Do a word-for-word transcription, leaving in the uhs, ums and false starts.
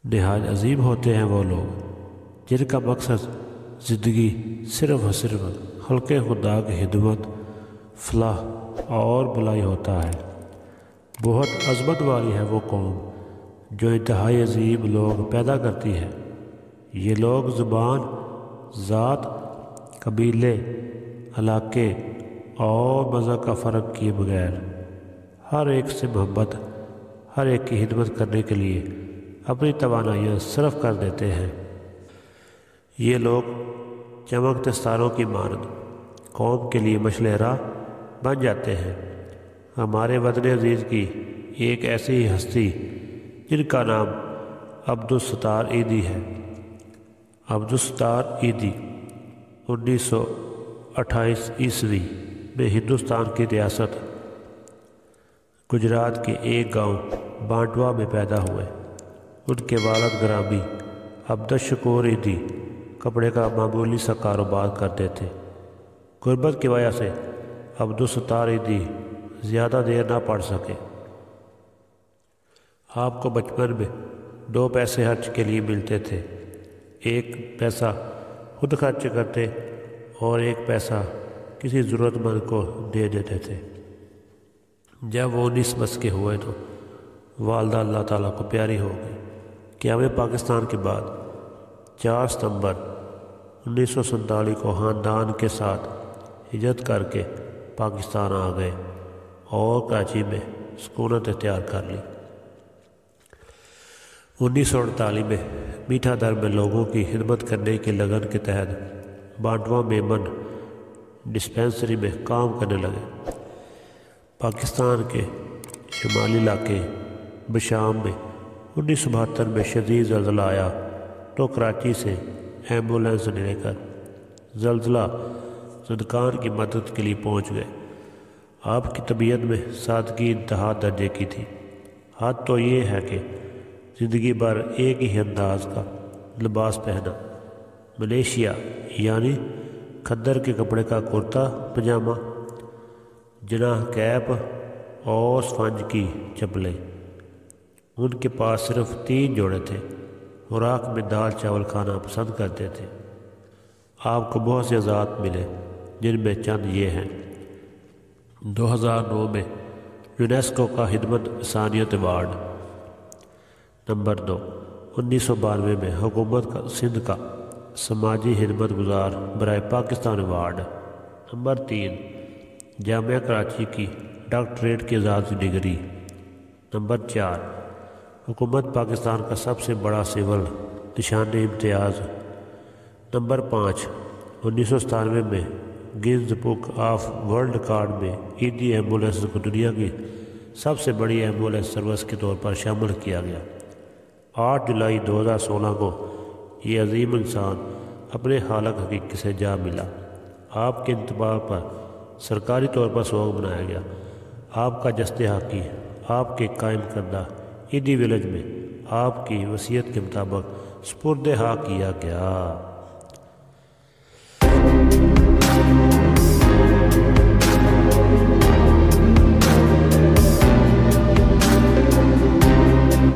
نہایت عظیم ہوتے ہیں وہ لوگ جن کا مقصد زندگی صرف اور صرف خلق خدا کی خدمت، فلاح اور بھلائی ہوتا ہے۔ بہت عظمت والی ہے وہ قوم جو انتہائی عظیم لوگ پیدا کرتی ہے۔ یہ لوگ زبان، ذات، قبیلے، علاقے اور مذہب کا فرق کیے بغیر ہر ایک سے محبت، ہر ایک کی خدمت کرنے کے لیے اپنی توانائیاں صرف کر دیتے ہیں۔ یہ لوگ چمکتے ستاروں کی مانند قوم کے لیے مشعل راہ بن جاتے ہیں۔ ہمارے وطن عزیز کی ایک ایسی ہی ہستی جن کا نام عبدالستار ایدھی ہے۔ عبدالستار ایدھی انیس سو اٹھائیس عیسوی میں ہندوستان کی ریاست گجرات کے ایک گاؤں بانٹوا میں پیدا ہوئے۔ ان کے والد گرامی عبدالشکور ایدھی کپڑے کا معمولی سا کاروبار کرتے تھے۔ غربت کی وجہ سے عبدالستار ایدھی زیادہ دیر نہ پڑھ سکے۔ آپ کو بچپن میں دو پیسے خرچ کے لیے ملتے تھے، ایک پیسہ خود خرچ کرتے اور ایک پیسہ کسی ضرورت مند کو دے دیتے تھے۔ جب وہ انیس برس کے ہوئے تو والدہ اللہ تعالیٰ کو پیاری ہو گئی کہ ہمیں پاکستان کے بعد چار ستمبر انیس سو سنتالیس کو خاندان کے ساتھ ہجرت کر کے پاکستان آ گئے اور کراچی میں سکونت اختیار کر لی۔ انیس سو اڑتالیس میں میٹھا در میں لوگوں کی خدمت کرنے کے لگن کے تحت بانٹوا میمن ڈسپینسری میں کام کرنے لگے۔ پاکستان کے شمالی علاقے بشام میں انیس سو بہتر میں شدید زلزلہ آیا تو کراچی سے ایمبولینس لے کر زلزلہ زدگان کی مدد کے لیے پہنچ گئے۔ آپ کی طبیعت میں سادگی انتہا درجے کی تھی۔ حد تو یہ ہے کہ زندگی بھر ایک ہی انداز کا لباس پہنا، ملیشیا یعنی کھدر کے کپڑے کا کرتا پجامہ، جناح کیپ اور سفنج کی چپلیں۔ ان کے پاس صرف تین جوڑے تھے۔ خوراک میں دال چاول کھانا پسند کرتے تھے۔ آپ کو بہت سے اعزاز ملے جن میں چند یہ ہیں۔ دو ہزار نو میں یونیسکو کا خدمت انسانیت ایوارڈ۔ نمبر دو، انیس سو بانوے میں حکومت کا سندھ کا سماجی خدمت گزار برائے پاکستان ایوارڈ۔ نمبر تین، جامعہ کراچی کی ڈاکٹریٹ کی اعزازی ڈگری۔ نمبر چار، حکومت پاکستان کا سب سے بڑا سول نشان امتیاز۔ نمبر پانچ، انیس سو ستانوے میں Guinness book of world record میں ایدھی ایمبولینس کو دنیا کی سب سے بڑی ایمبولینس سروس کے طور پر شامل کیا گیا۔ آٹھ جولائی دو ہزار سولہ کو یہ عظیم انسان اپنے خالق حقیقی سے جا ملا۔ آپ کے انتقال پر سرکاری طور پر سوگ منایا گیا۔ آپ کا جسد حقی آپ کے قائم کردہ ایدھی ولیج میں آپ کی وصیت کے مطابق سپرد خاک کیا گیا۔